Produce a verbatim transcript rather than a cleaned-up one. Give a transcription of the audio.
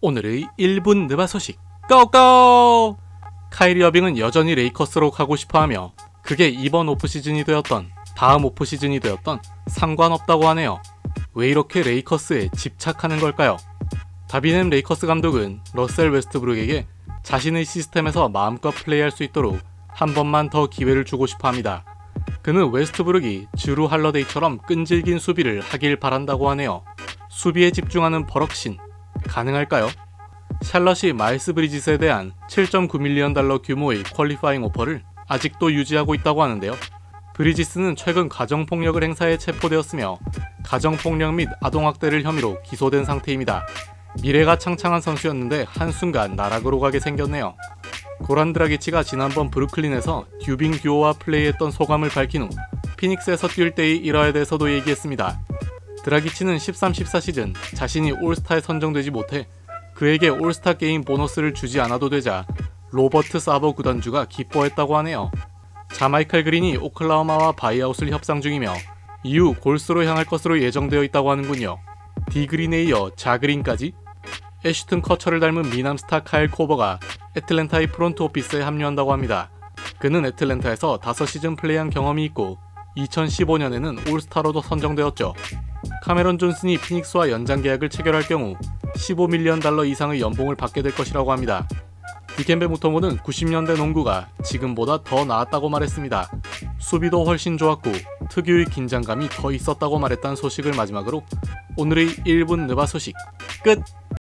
오늘의 일 분 느바 소식 고고! 카이리 어빙은 여전히 레이커스로 가고 싶어하며 그게 이번 오프시즌이 되었던 다음 오프시즌이 되었던 상관없다고 하네요. 왜 이렇게 레이커스에 집착하는 걸까요? 다비넴 레이커스 감독은 러셀 웨스트브룩에게 자신의 시스템에서 마음껏 플레이할 수 있도록 한 번만 더 기회를 주고 싶어 합니다. 그는 웨스트브룩이 주루 할러데이처럼 끈질긴 수비를 하길 바란다고 하네요. 수비에 집중하는 버럭신, 가능할까요? 샬럿이 마일스 브리짓에 대한 칠 점 구 밀리언 달러 규모의 퀄리파잉 오퍼를 아직도 유지하고 있다고 하는데요. 브리짓은 최근 가정폭력을 행사해 체포되었으며 가정폭력 및 아동학대를 혐의로 기소된 상태입니다. 미래가 창창한 선수였는데 한순간 나락으로 가게 생겼네요. 고란 드라기치가 지난번 브루클린에서 듀빙 듀오와 플레이했던 소감을 밝힌 후 피닉스에서 뛸 때의 일화에 대해서도 얘기했습니다. 드라기치는 십삼 십사 시즌 자신이 올스타에 선정되지 못해 그에게 올스타 게임 보너스를 주지 않아도 되자 로버트 사버 구단주가 기뻐했다고 하네요. 자마이칼 그린이 오클라호마와 바이아웃을 협상 중이며 이후 골스로 향할 것으로 예정되어 있다고 하는군요. 디 그린에 이어 자그린까지? 애쉬튼 커처를 닮은 미남 스타 카일 코버가 애틀랜타의 프론트 오피스에 합류한다고 합니다. 그는 애틀랜타에서 다섯 시즌 플레이한 경험이 있고 이천십오 년에는 올스타로도 선정되었죠. 카메론 존슨이 피닉스와 연장 계약을 체결할 경우 십오 밀리언 달러 이상의 연봉을 받게 될 것이라고 합니다. 디켄베 무토모는 구십 년대 농구가 지금보다 더 나았다고 말했습니다. 수비도 훨씬 좋았고 특유의 긴장감이 더 있었다고 말했다는 소식을 마지막으로 오늘의 일 분 느바 소식 끝!